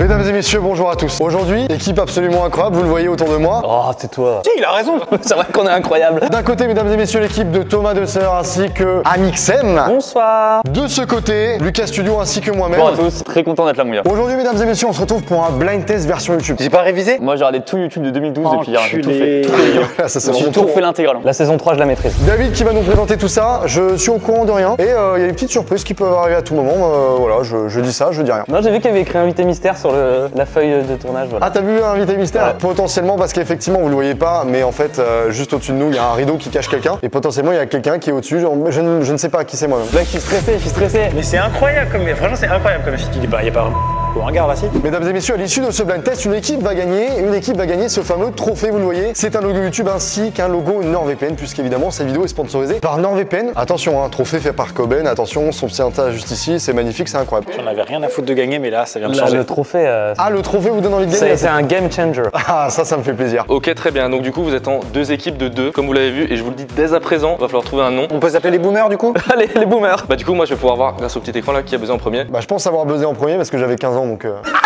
Mesdames et messieurs, bonjour à tous. Aujourd'hui, équipe absolument incroyable, vous le voyez autour de moi. Oh, tais-toi. Si, il a raison. C'est vrai qu'on est incroyable. D'un côté, mesdames et messieurs, l'équipe de Thomas Desseur ainsi que Amixem. Bonsoir. De ce côté, Lucas Studio ainsi que moi-même. Bonjour à tous, très content d'être là, mon gars. Aujourd'hui, mesdames et messieurs, on se retrouve pour un blind test version YouTube. J'ai pas révisé. Moi, j'ai regardé tout YouTube de 2012 depuis hier. J'ai tout fait. Là, ça, c'est J'ai vraiment tout trop. refait l'intégrale. La saison 3, je la maîtrise. David qui va nous présenter tout ça. Je suis au courant de rien. Et il y a des petites surprises qui peuvent arriver à tout moment. Voilà, je dis ça, je dis rien. Non, j'ai vu qu'il y avait écrit invité mystère sur la feuille de tournage. Voilà. Ah, t'as vu un invité mystère? Ouais. Potentiellement, parce qu'effectivement, vous le voyez pas, mais en fait, juste au-dessus de nous, il y a un rideau qui cache quelqu'un. Et potentiellement, il y a quelqu'un qui est au-dessus. Je ne sais pas qui c'est moi-même. Mec, je suis stressé. Mais c'est incroyable comme. Franchement, c'est incroyable comme il y a pas un regard là, si. Mesdames et messieurs, à l'issue de ce blind test, une équipe va gagner ce fameux trophée, vous le voyez. C'est un logo YouTube ainsi qu'un logo NordVPN, puisqu'évidemment, cette vidéo est sponsorisée par NordVPN. Attention, un trophée fait par Coben. Attention, son petit inta juste ici, c'est magnifique, c'est incroyable. J'en avais rien à foutre de gagner, mais là, ça vient de Là, changer. le trophée, Ah, le trophée vous donne envie de gagner? c'est un game changer. Ah, ça me fait plaisir. Ok, très bien. Donc du coup, vous êtes en deux équipes de deux, comme vous l'avez vu, et je vous le dis dès à présent, va falloir trouver un nom. On peut s'appeler les boomers du coup? Allez, les boomers. Bah du coup, moi, je vais pouvoir voir grâce au petit écran là qui a besoin en premier. Bah, je pense avoir buzzé en premier parce que j'avais 15 ans, donc...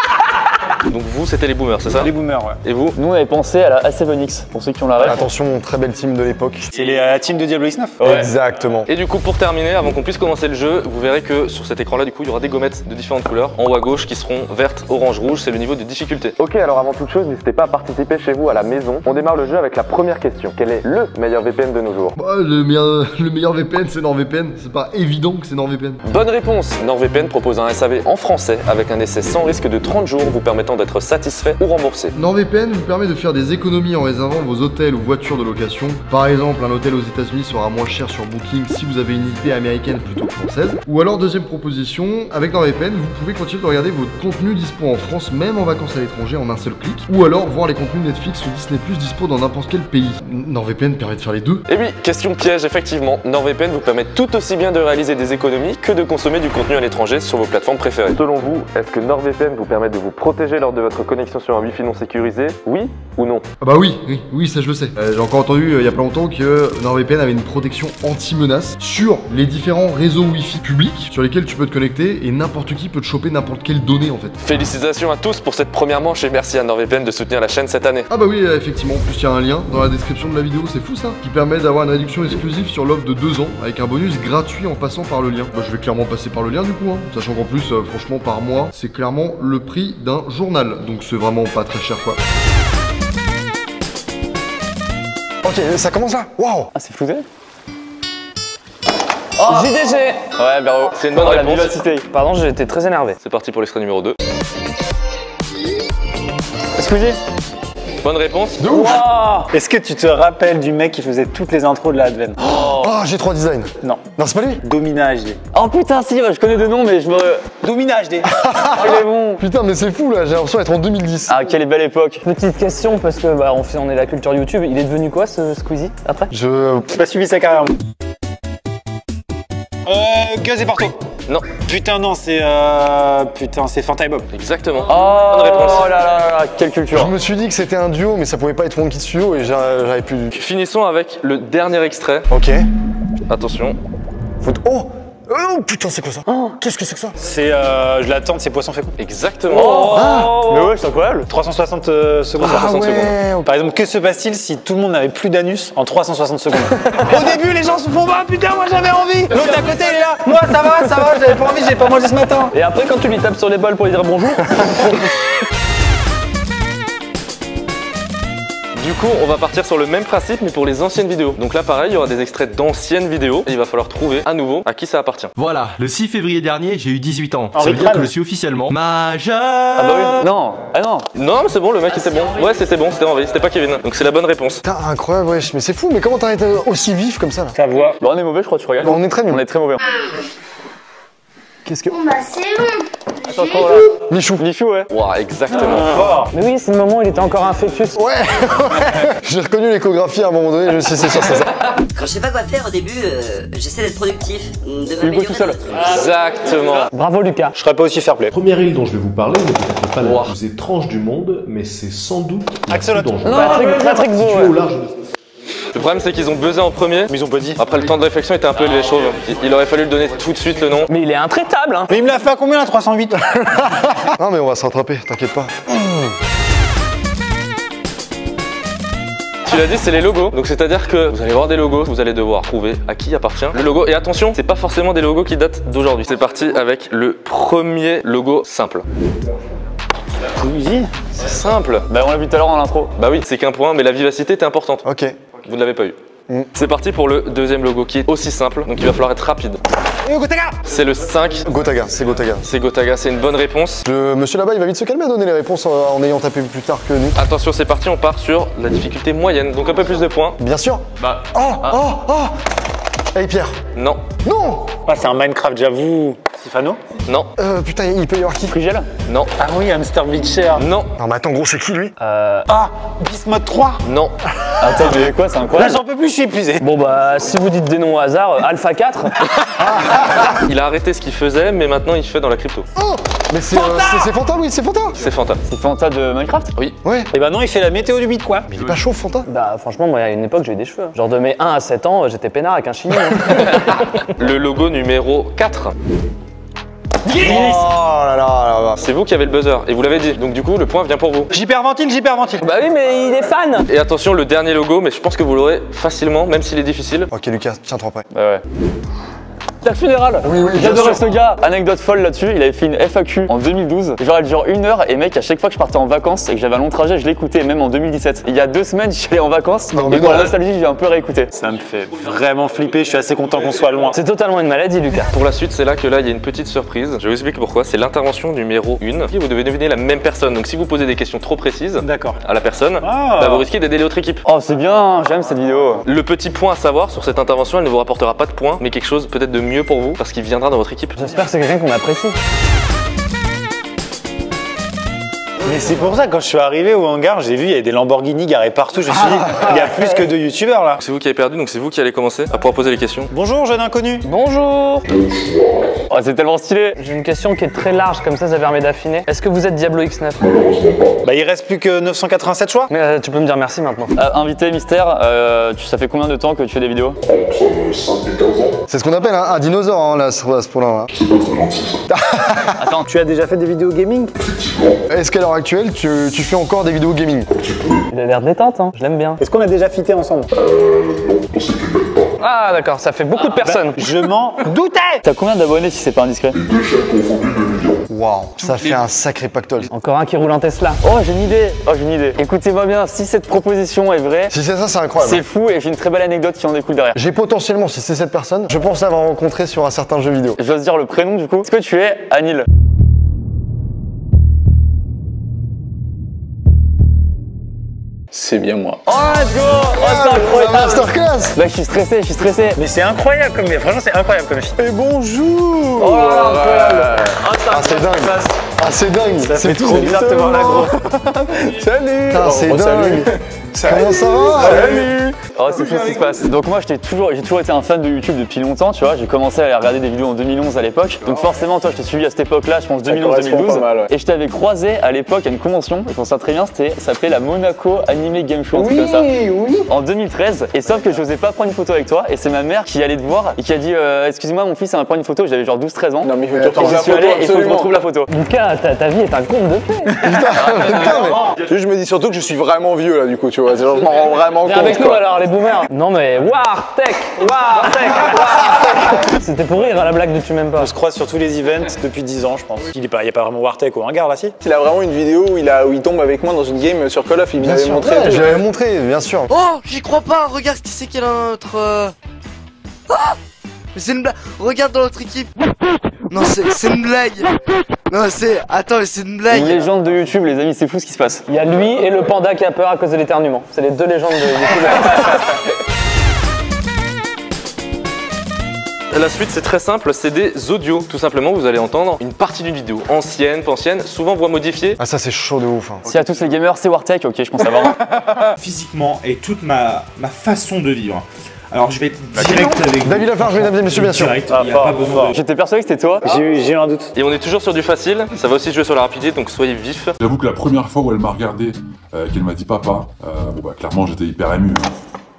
Donc vous, c'était les boomers, c'est ça? Les boomers, ouais. Et vous? Nous, on avait pensé à la A7X, pour ceux qui ont la rêve. Attention, très belle team de l'époque. C'est la team de Diablo X9. Ouais. Exactement. Et du coup, pour terminer, avant qu'on puisse commencer le jeu, vous verrez que sur cet écran là, du coup, il y aura des gommettes de différentes couleurs en haut à gauche qui seront vertes, orange, rouge. C'est le niveau de difficulté. Ok, alors avant toute chose, n'hésitez pas à participer chez vous à la maison. On démarre le jeu avec la première question. Quel est le meilleur VPN de nos jours? Bah, le meilleur VPN, c'est NordVPN. C'est pas évident que c'est NordVPN. Bonne réponse. NordVPN propose un SAV en français avec un essai sans risque de 30 jours vous permettant d'être satisfait ou remboursé. NordVPN vous permet de faire des économies en réservant vos hôtels ou voitures de location. Par exemple, un hôtel aux États-Unis sera moins cher sur Booking si vous avez une IP américaine plutôt que française. Ou alors, deuxième proposition, avec NordVPN, vous pouvez continuer de regarder votre contenu dispo en France, même en vacances à l'étranger, en un seul clic. Ou alors voir les contenus Netflix ou Disney Plus dispo dans n'importe quel pays. NordVPN permet de faire les deux. Et oui, question piège, effectivement, NordVPN vous permet tout aussi bien de réaliser des économies que de consommer du contenu à l'étranger sur vos plateformes préférées. Selon vous, est-ce que NordVPN vous permet de vous protéger lors de votre connexion sur un Wi-Fi non sécurisé? Oui ou non? Ah bah oui, ça je le sais. J'ai encore entendu il y a pas longtemps que NordVPN avait une protection anti-menace sur les différents réseaux Wi-Fi publics sur lesquels tu peux te connecter et n'importe qui peut te choper n'importe quelle donnée en fait. Félicitations à tous pour cette première manche et merci à NordVPN de soutenir la chaîne cette année. Ah bah oui, effectivement, en plus il y a un lien dans la description de la vidéo, c'est fou ça, qui permet d'avoir une réduction exclusive sur l'offre de 2 ans avec un bonus gratuit en passant par le lien. Bah je vais clairement passer par le lien du coup, hein. Sachant qu'en plus, franchement par mois, c'est clairement le prix d'un journal, donc c'est vraiment pas très cher quoi. Ok, ça commence là. Waouh. Ah, c'est flousé. Oh, JDG. Ouais, bravo, c'est une bonne La réponse. vivacité. Pardon, j'ai été très énervé. C'est parti pour l'extrait numéro 2. Squeezie. Bonne réponse. De ouf. Wow. Est-ce que tu te rappelles du mec qui faisait toutes les intros de la Advent? Oh, j'ai 3 designs. Non. Non, c'est pas lui. Domina HD. Oh putain, si, je connais deux noms, mais je me. Domina HD. Oh, il est bon. Putain, mais c'est fou là, j'ai l'impression d'être en 2010. Ah, quelle belle époque. Petite question, parce que bah, on est la culture YouTube. Il est devenu quoi ce Squeezie après? Je... J'ai pas suivi sa carrière. Guz et Porto. Non. Putain, non, c'est. Putain, c'est Fanta et Bob. Exactement. Oh, Bonne réponse. là là là, quelle Je culture. me suis dit que c'était un duo, mais ça pouvait pas être Monkey Studio et j'avais plus... Finissons avec le dernier extrait. Ok. Attention. Oh. Oh putain, c'est quoi ça? Qu'est-ce que c'est que ça? C'est. Je l'attends, c'est Poisson fécond. Exactement. Mais ouais, c'est incroyable. 360 secondes. Ah 60 ouais, ok. Par exemple, que se passe-t-il si tout le monde n'avait plus d'anus en 360 secondes? Au début, les gens se font bah putain, moi j'avais envie. L'autre à côté, il est là. Moi ça va, j'avais pas envie, j'ai pas mangé ce matin. Et après, quand tu lui tapes sur l'épaule pour lui dire bonjour. Du coup, on va partir sur le même principe, mais pour les anciennes vidéos. Donc là, pareil, il y aura des extraits d'anciennes vidéos et il va falloir trouver à nouveau à qui ça appartient. Voilà, le 6 février dernier, j'ai eu 18 ans. Ça Henri veut dire Krall. que je suis officiellement majeur. Ah bah oui. Non, ah non. Non, mais c'est bon, le mec était bon. Ouais, c'était bon, c'était Henri, c'était pas Kevin. Donc c'est la bonne réponse. Putain, incroyable, wesh, mais c'est fou, mais comment t'as été aussi vif comme ça là? Ta voix. Bon, on est mauvais, je crois, tu regardes. On est très nul. On est très mauvais. Qu'est-ce que... Bon bah c'est bon. Attends, là. Michou. Michou, ouais. Ouah, exactement. Fort. Mais oui, c'est le moment où il était encore un fœtus. Ouais, j'ai reconnu l'échographie à un moment donné, je sais, c'est sûr, c'est ça. Quand je sais pas quoi faire au début, j'essaie d'être productif, de Hugo m'améliorer tout seul. dans le truc. Exactement. Bravo, Lucas. Je serais pas aussi fair play. La première île dont je vais vous parler n'est peut-être pas la plus étrange du monde, mais c'est sans doute la plus Axolotl. dangereuse. Patrick Zo, Située ouais. au large de... Le problème c'est qu'ils ont buzzé en premier. Mais ils ont pas dit. Après le temps de réflexion était un peu élevé, je trouve. Il aurait fallu le donner tout de suite le nom. Mais il est intraitable, hein. Mais il me l'a fait à combien la 308? Non mais on va se rattraper, t'inquiète pas. Tu l'as dit, c'est les logos. Donc c'est-à-dire que vous allez voir des logos, vous allez devoir trouver à qui appartient le logo. Et attention, c'est pas forcément des logos qui datent d'aujourd'hui. C'est parti avec le premier logo simple. Oui. C'est simple. Bah on l'a vu tout à l'heure dans l'intro. Bah oui, c'est qu'un point, mais la vivacité était importante. Ok. Vous ne l'avez pas eu. C'est parti pour le deuxième logo qui est aussi simple, donc il va falloir être rapide. C'est le 5. Gotaga, c'est Gotaga. C'est Gotaga, c'est une bonne réponse. Le monsieur là-bas, il va vite se calmer à donner les réponses en ayant tapé plus tard que nous. Attention, c'est parti, on part sur la difficulté moyenne, donc un peu plus de points. Bien sûr. Bah. Hey Pierre. Non. Non. Ah, c'est un Minecraft, j'avoue. Sifano? Non. Putain, il peut y avoir qui? Frigel? Non. Ah oui, Hamster Beacher. Non. Non mais attends gros, c'est qui lui? Ah, Bismode 3. Non. Attends, mais quoi, c'est Là, incroyable. j'en peux plus, je suis épuisé. Bon bah, si vous dites des noms au hasard, Alpha 4. Il a arrêté ce qu'il faisait, mais maintenant il fait dans la crypto. Oh. Mais c'est Fanta, oui, c'est Fanta. C'est Fanta. C'est Fanta de Minecraft? Oui. Ouais. Et bah non, il fait la météo du Bitcoin. Mais il est pas chaud Fanta. Bah franchement, moi à une époque j'ai eu des cheveux. Genre de mes 1 à 7 ans, j'étais peinard avec un chignon. Le logo numéro 4. Oh là là. C'est vous qui avez le buzzer, et vous l'avez dit. Donc du coup, le point vient pour vous. J'hyperventile. Bah oui, mais il est fan. Et attention, le dernier logo, mais je pense que vous l'aurez facilement, même s'il est difficile. Ok Lucas, tiens-toi prêt. Bah ouais. La funéral. Oui, bien J'adorais sûr. ce gars. Anecdote folle là-dessus, il avait fait une FAQ en 2012. Genre elle dure 1 heure et mec, à chaque fois que je partais en vacances et que j'avais un long trajet, je l'écoutais, même en 2017. Il y a 2 semaines, je suis allé en vacances Non, et mais dans la non. nostalgie, j'ai un peu réécouté. Ça me fait vraiment flipper, je suis assez content qu'on soit loin. C'est totalement une maladie, Lucas. Pour la suite, c'est là que là, il y a une petite surprise. Je vais vous expliquer pourquoi. C'est l'intervention numéro 1. Vous devez deviner la même personne. Donc si vous posez des questions trop précises D'accord. à la personne, bah, vous risquez d'aider l'autre équipe. Oh, c'est bien, j'aime cette vidéo. Le petit point à savoir sur cette intervention, elle ne vous rapportera pas de points, mais quelque chose peut-être de mieux pour vous, parce qu'il viendra dans votre équipe. J'espère que c'est quelqu'un qu'on apprécie. Mais c'est pour ça, quand je suis arrivé au hangar, j'ai vu, il y avait des Lamborghini garés partout. Je me suis dit, il y a plus que 2 youtubeurs là. C'est vous qui avez perdu, donc c'est vous qui allez commencer à pouvoir poser les questions. Bonjour, jeune inconnu. Bonjour. Oh, c'est tellement stylé. J'ai une question qui est très large, comme ça permet d'affiner. Est-ce que vous êtes Diablo X9? Bah, il reste plus que 987 choix. Mais tu peux me dire merci maintenant. Invité mystère, ça fait combien de temps que tu fais des vidéos? C'est ce qu'on appelle un dinosaure hein, là, à ce point-là. Attends, tu as déjà fait des vidéos gaming? Est-ce qu'à l'heure actuelle, tu fais encore des vidéos gaming? Il a l'air détente, hein. Je l'aime bien. Est-ce qu'on a déjà fité ensemble? Ah d'accord, ça fait beaucoup de personnes. Je m'en doutais. T'as combien d'abonnés si c'est pas indiscret? Waouh, ça fait un sacré pactole. Encore un qui roule en Tesla. Oh j'ai une idée. Écoutez-moi bien, si cette proposition est vraie, Si c'est ça, c'est incroyable. c'est fou et j'ai une très belle anecdote qui en découle derrière. J'ai potentiellement, si c'est cette personne, je pense l'avoir rencontré sur un certain jeu vidéo. Je dois se dire le prénom du coup. Est-ce que tu es Anil? C'est bien moi. Oh let's go. Oh c'est incroyable. Masterclass. Bah je suis stressé. Mais c'est incroyable comme, franchement c'est incroyable comme film. Et bonjour. Oh là là, incroyable. Ah c'est dingue. Ah c'est dingue. C'est trop bizarre de te voir là gros. Salut. Putain, c'est dingue. Comment ça va? Salut. Oh c'est fou ce qui se passe. Donc moi j'ai toujours été un fan de YouTube depuis longtemps, tu vois. J'ai commencé à regarder des vidéos en 2011 à l'époque. Donc forcément toi je t'ai suivi à cette époque-là, je pense 2011-2012. Et je t'avais croisé à l'époque à une convention, je pense ça très bien, ça s'appelait la Monaco Anime Game Show, un truc comme ça. Oui. En 2013. Et sauf que je n'osais pas prendre une photo avec toi. Et c'est ma mère qui allait te voir et qui a dit excusez-moi mon fils, ça va prendre une photo. J'avais genre 12-13 ans. Non mais il faut Et j'y suis allé et il faut que je retrouve la photo. Lucas, ta vie est un conte de fées. je me dis surtout que je suis vraiment vieux là du coup, tu vois. Genre, je m'en rends vraiment compte. Viens avec nous quoi. alors les boomers. Non mais Wartech. C'était pour rire à la blague de tu m'aimes pas. On se croise sur tous les events depuis 10 ans je pense. Il y a pas vraiment Wartech au hangar là si? Il a vraiment une vidéo où il tombe avec moi dans une game sur Call of, il Bien m'avait sûr, montré. ouais, je l'avais montré, bien sûr. Oh, j'y crois pas, regarde qui c'est qu'il y a dans notre... Ah, mais c'est une blague, regarde dans notre équipe. Non, c'est une blague. Non, attends, mais c'est une blague. Une légende de YouTube les amis, c'est fou ce qui se passe. Il y a lui et le panda qui a peur à cause de l'éternuement. C'est les 2 légendes de YouTube. La suite c'est très simple, c'est des audios. Tout simplement, vous allez entendre une partie d'une vidéo, ancienne, pas ancienne, souvent voix modifiée. Ah ça c'est chaud de ouf. Hein. Si à tous les gamers c'est Wartech, ok je pense savoir. Physiquement et toute ma façon de vivre. Alors je vais être direct avec vous. David Lafarge, mesdames et messieurs, bien sûr. Direct, il n'y a pas besoin de... J'étais persuadé que c'était toi. J'ai eu un doute. Et on est toujours sur du facile, ça va aussi jouer sur la rapidité, donc soyez vifs. J'avoue que la première fois où elle m'a regardé, qu'elle m'a dit papa, bon bah clairement j'étais hyper ému. Hein.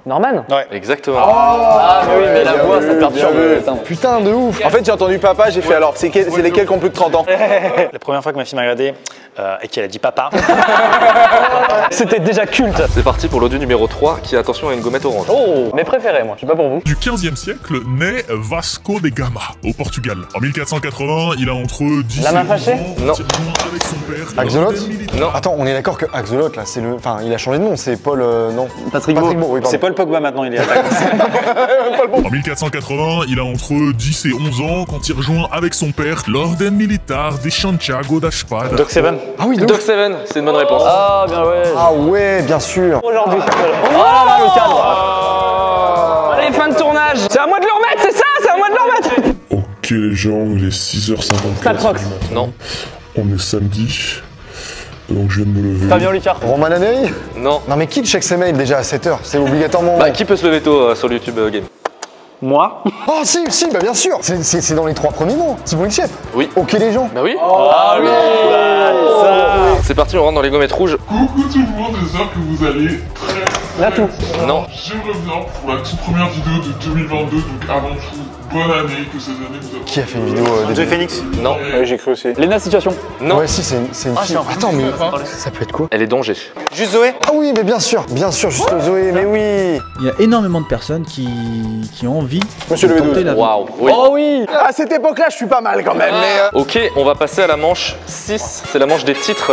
Norman. Ouais. Exactement. Ah, mais oui, mais la voix, ça perturbe. Putain, de ouf. En fait, j'ai entendu papa, j'ai fait alors, c'est lesquels qui ont plus de 30 ans? La première fois que ma fille m'a regardé et qu'elle a dit papa, c'était déjà culte. C'est parti pour l'audio numéro 3 qui, attention, a une gommette orange. Oh, mes préférés, moi, je sais pas pour vous. Du 15e siècle naît Vasco de Gama au Portugal. En 1480, il a entre 10 La main fâchée? Non. avec son père. Axolot? Non. Attends, on est d'accord que Axolot, là, c'est le. Enfin, il a changé de nom, c'est Paul. Non. Patrick Beau. Oui, pardon. C'est Paul Pogba maintenant, il est attaquant. En 1480, il a entre 10 et 11 ans quand il rejoint avec son père l'Orden Militar de Santiago da Espada. Doc Seven. Ah oui, Doc Seven, c'est une bonne réponse. Ah, bien ouais. Ah ouais, bien sûr. Aujourd'hui. Oh là là, le cadre. Allez, fin de tournage. C'est à moi de le remettre, c'est ça? C'est à moi de le remettre. Ok les gens, il est 6h54. Patrox. Non. On est samedi. Donc je viens de me lever. Fabien Olicard. Roman Laneri? Non. Non, mais qui check ses mails déjà à 7h? C'est obligatoirement. Bah, qui peut se lever tôt sur le YouTube Game? Moi. Oh, si, bah bien sûr. C'est dans les 3 premiers mots. Thibaut Inchep. Oui. Ok, les gens. Bah oui. Ah oui. C'est parti, on rentre dans les gommettes rouges. Coucou tout le monde, j'espère que vous allez très Là tout. Non. Je reviens pour la toute première vidéo de 2022, donc avant tout, bonne année, que cette année vous a... Qui a fait une vidéo Joy Phoenix. Non. Ouais, j'ai cru aussi. Lena Situation. Non. Ouais, si, c'est une fille. Attends, mais ça peut être quoi? Elle est danger. Juste Zoé. Ah oui, mais bien sûr, juste Zoé, mais oui. Il y a énormément de personnes qui ont envie Monsieur de le tenter V12. la vie. Waouh. Oui. Oh oui. À cette époque-là, je suis pas mal quand même, mais. Ok, on va passer à la manche 6. C'est la manche des titres.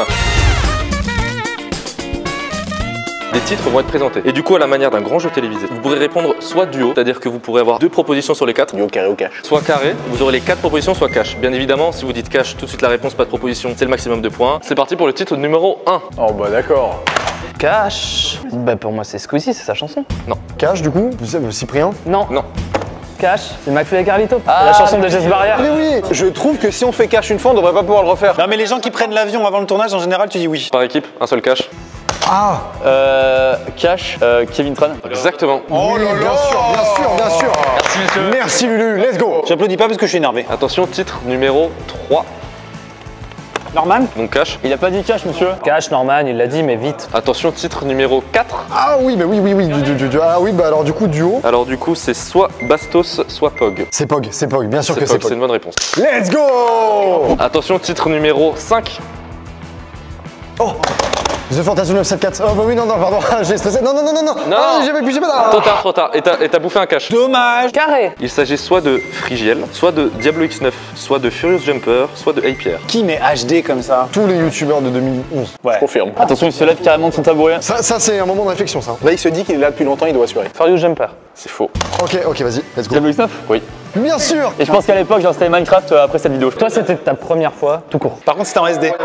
Des titres vont être présentés. Et du coup, à la manière d'un grand jeu télévisé, vous pourrez répondre soit duo, c'est-à-dire que vous pourrez avoir 2 propositions sur les 4. Duo carré ou cash. Soit carré, vous aurez les 4 propositions, soit cash. Bien évidemment, si vous dites cash, tout de suite la réponse, pas de proposition, c'est le maximum de points. C'est parti pour le titre numéro 1. Oh bah d'accord. Cash. Bah pour moi c'est Squeezie, c'est sa chanson. Cash, du coup, Cyprien? Non. Non. Cash, c'est McFly et Carlito. La chanson de Jess Barrière. Mais oui. Je trouve que si on fait cash une fois, on devrait pas pouvoir le refaire. Non mais les gens qui prennent l'avion avant le tournage, en général, tu dis oui. Par équipe, un seul cash. Ah. Cash, Kevin Tran. Exactement. Oh là là. Bien sûr. Merci messieurs. Merci Lulu, let's go. J'applaudis pas parce que je suis énervé. Attention, titre numéro 3. Norman. Donc cash. Il a pas dit cash monsieur. Cash, Norman, il l'a dit mais vite. Attention, titre numéro 4. Ah oui, mais oui. Ah oui, bah alors du coup, duo. Alors du coup, c'est soit Bastos, soit Pog. C'est Pog, bien sûr que c'est C'est Pog. une bonne réponse. Let's go. Attention, titre numéro 5. Oh. The Fantasy 974. Oh bah oui, non, pardon, j'ai stressé. Non. Ah, j'ai pas. Trop tard. Et t'as bouffé un cash. Dommage. Carré. Il s'agit soit de Frigiel, soit de Diablo X9, soit de Furious Jumper, soit de Hey Pierre. Qui met HD comme ça? Tous les youtubeurs de 2011. Ouais. Je confirme. Attention, il se lève carrément de son tabouret. Ça c'est un moment de réflexion, ça. Là, il se dit qu'il est là depuis longtemps, il doit assurer. Furious Jumper. C'est faux. Ok, vas-y, let's go. Diablo X9. Oui. Bien sûr. Et je pense qu'à l'époque j'ai installé Minecraft après cette vidéo. Toi c'était ta première fois, tout court. Par contre, c'était en SD.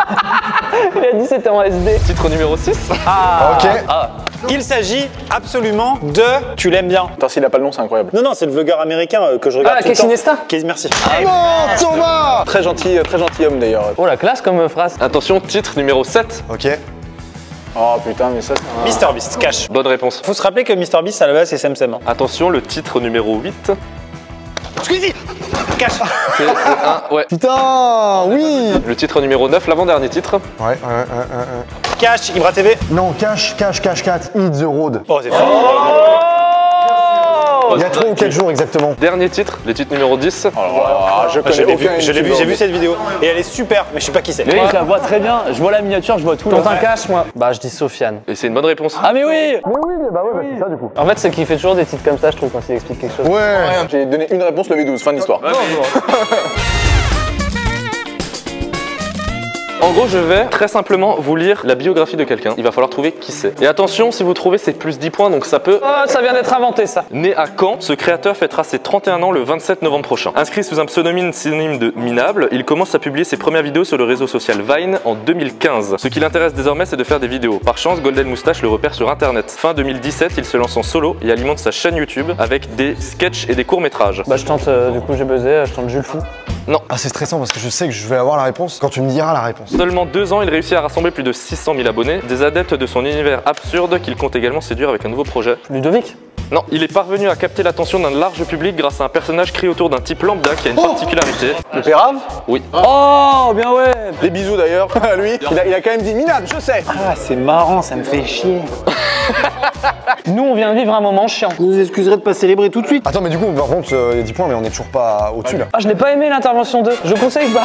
Il a dit c'était en SD. Titre numéro 6. Ok. Il s'agit absolument de Tu l'aimes bien. Attends, s'il a pas le nom, c'est incroyable. Non, c'est le vlogueur américain que je regarde tout le Casey temps. Neistat. Merci. Non, Thomas. Très gentil homme d'ailleurs. Oh la classe comme phrase. Attention, titre numéro 7. Ok. Oh putain, mais ça c'est un... MrBeast, cash. Bonne réponse. Faut se rappeler que MrBeast à la base c'est Sem. Attention, le titre numéro 8. Squeezie. Cash. C'est un, ouais. Putain, oui. Le titre numéro 9, l'avant-dernier titre. Ouais. Cash, Ibra TV. Non, cash, Hit the Road. Oh, c'est fou. Il y a 3 ou 4 jours exactement. Dernier titre, le titre numéro 10. je connais aucun J'ai vu cette vidéo et elle est super, mais je sais pas qui c'est. Oui, je la vois très bien. Je vois la miniature, je vois tout. Quand un cash, moi. Bah, je dis Sofiane. Et c'est une bonne réponse. Ah, mais oui. Bah c'est ça du coup. En fait, c'est qu'il fait toujours des titres comme ça, je trouve, quand il explique quelque chose. Ouais. J'ai donné une réponse, le V12, fin de l'histoire. En gros, je vais très simplement vous lire la biographie de quelqu'un. Il va falloir trouver qui c'est. Et attention, si vous trouvez, c'est plus 10 points, donc ça peut... Oh, ça vient d'être inventé, ça. Né à Caen, ce créateur fêtera ses 31 ans le 27 novembre prochain. Inscrit sous un pseudonyme synonyme de Minable, il commence à publier ses premières vidéos sur le réseau social Vine en 2015. Ce qui l'intéresse désormais, c'est de faire des vidéos. Par chance, Golden Moustache le repère sur internet. Fin 2017, il se lance en solo et alimente sa chaîne YouTube avec des sketchs et des courts-métrages. Bah, je tente, du coup, j'ai buzzé, je tente Jules Fou. Non. Ah, c'est stressant parce que je sais que je vais avoir la réponse quand tu me diras la réponse. Seulement 2 ans, il réussit à rassembler plus de 600 000 abonnés, des adeptes de son univers absurde qu'il compte également séduire avec un nouveau projet. Ludovic. Non, il est parvenu à capter l'attention d'un large public grâce à un personnage créé autour d'un type lambda qui a une particularité. Le Pérave? Oui. Oh, bien ouais. Des bisous d'ailleurs à lui. Il a quand même dit Minable, je sais. Ah, c'est marrant, ça me fait chier. Nous, on vient vivre un moment chiant. Vous nous excuserez de pas célébrer tout de suite. Attends, mais du coup, par contre, il y a 10 points, mais on est toujours pas au-dessus là. Ah, je n'ai pas aimé l'intervention 2. Je conseille pas.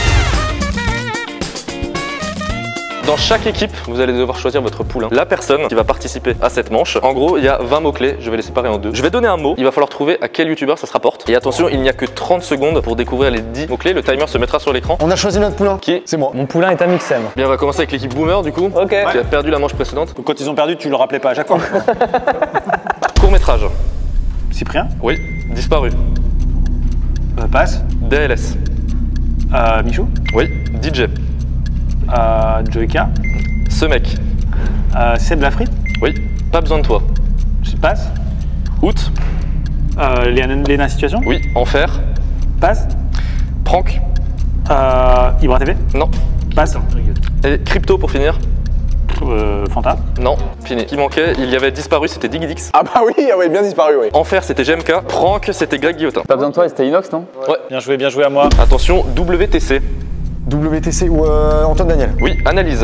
Dans chaque équipe, vous allez devoir choisir votre poulain. La personne qui va participer à cette manche, en gros, il y a 20 mots-clés, je vais les séparer en deux. Je vais donner un mot, il va falloir trouver à quel youtubeur ça se rapporte. Et attention, il n'y a que 30 secondes pour découvrir les 10 mots-clés, le timer se mettra sur l'écran. On a choisi notre poulain. Qui est? C'est moi. Mon poulain est un mixem. Bien, on va commencer avec l'équipe Boomer du coup, Ok. qui a perdu la manche précédente. Donc quand ils ont perdu, tu le rappelais pas à chaque fois. Court-métrage. Cyprien. Oui. Disparu. Passe. DLS. Michou. Oui. DJ. Joyka. Ce mec. Seb Lafrite. Oui. Pas besoin de toi. Je passe. Août. Léna Situation. Oui. Enfer. Passe. Prank. Ibra TV. Non. Passe. Et crypto pour finir. Fanta. Non, fini. Qui manquait, il y avait disparu, c'était Digidix. Ah bah oui, bien disparu, oui. Enfer, c'était GMK. Prank, c'était Greg Guillotin. Pas besoin de toi, c'était Inox, non? Ouais. Bien joué à moi. Attention, WTC. WTC ou Antoine Daniel. Oui, analyse.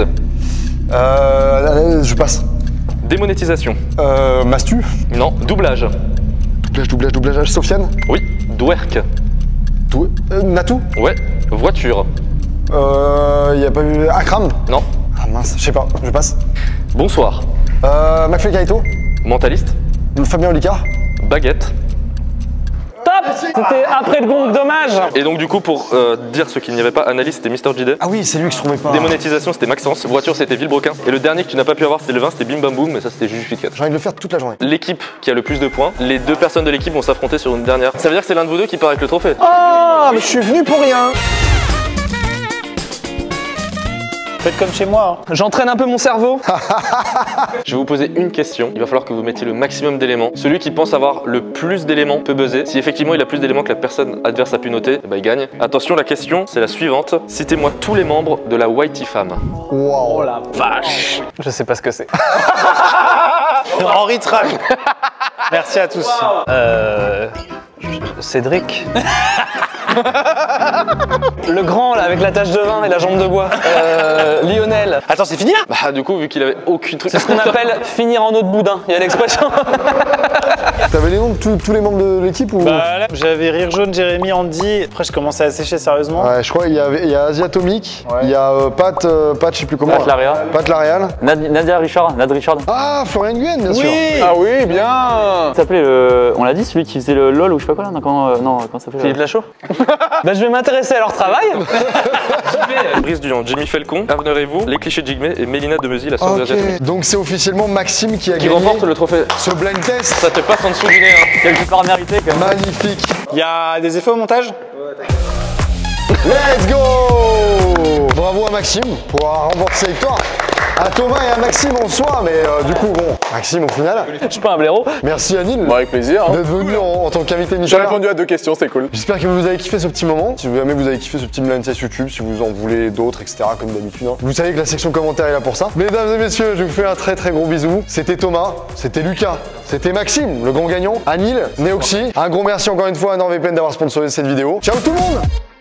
Je passe. Démonétisation. Mastu. Non, doublage. Doublage. Sofiane. Oui, Dwerk. Natou. Ouais, voiture. Y a pas eu. Akram. Non. Ah mince, je sais pas, je passe. Bonsoir. McFly Kaito. Mentaliste. Fabien Olicard. Baguette. Top. C'était après le gong, dommage. Et donc du coup pour dire ce qu'il n'y avait pas, analyse c'était Mister JD. Ah oui, c'est lui que je trouvais pas. Démonétisation c'était Maxence, voiture c'était Villebrequin. Et le dernier que tu n'as pas pu avoir c'était le 20, c'était Bim Bam Boom, mais ça c'était Juju 4. J'ai envie de le faire toute la journée. L'équipe qui a le plus de points, les deux personnes de l'équipe vont s'affronter sur une dernière. Ça veut dire que c'est l'un de vous deux qui part avec le trophée. Oh, mais je suis venu pour rien. Faites comme chez moi. J'entraîne un peu mon cerveau. Je vais vous poser une question. Il va falloir que vous mettiez le maximum d'éléments. Celui qui pense avoir le plus d'éléments peut buzzer. Si effectivement il a plus d'éléments que la personne adverse a pu noter, eh ben, il gagne. Attention, la question c'est la suivante. Citez-moi tous les membres de la Whitey Fam. Wow. Oh la vache. Je sais pas ce que c'est. Henri Trac. Merci à tous. Cédric. Le grand là avec la tache de vin et la jambe de bois. Lionel. Attends, c'est fini là? Bah du coup vu qu'il avait aucun truc. C'est ce qu'on appelle finir en eau de boudin. Il y a l'expression. T'avais les noms de tous les membres de l'équipe ou? Bah là, j'avais Rire Jaune, Jérémy, Andy. Après, je commençais à sécher sérieusement. Ouais, je crois il y a Asia Atomic, il y a Pat, je sais plus comment. Pat Laréal. Pat Laréal. Nadia Richard. Ah, Florian Nguyen, bien sûr. Ah oui, bien. Ça s'appelait le. On l'a dit, celui qui faisait le LOL ou je sais pas quoi là. Non, comment ça s'appelle? Philippe Lachaud. Bah je vais m'intéresser à leur travail. Brice Duhan, Jimmy Felcon, Avner et vous, les clichés de Jigme et Mélina Demezy, la sœur de Atomic. Donc c'est officiellement Maxime qui a Qui gagné remporte le trophée. ce blind test. Ça te passe en dessous du nez. Hein. Quelque part mérité quand même. Magnifique. Il y a des effets au montage? Let's go. Bravo à Maxime pour avoir remporté cette victoire. À Thomas et à Maxime en soi, mais du coup, bon, Maxime au final. Je suis pas un blaireau. Merci Anil Bon, avec plaisir. Hein. d'être venu en tant qu'invité J'ai Michel. répondu à 2 questions, c'est cool. J'espère que vous avez kiffé ce petit moment. Si jamais vous avez kiffé ce petit blind test YouTube, si vous en voulez d'autres, etc., comme d'habitude. Hein. Vous savez que la section commentaires est là pour ça. Mesdames et messieurs, je vous fais un très gros bisou. C'était Thomas, c'était Lucas, c'était Maxime, le grand gagnant, Anil, Neoxy. Un gros merci encore une fois à NordVPN d'avoir sponsorisé cette vidéo. Ciao tout le monde!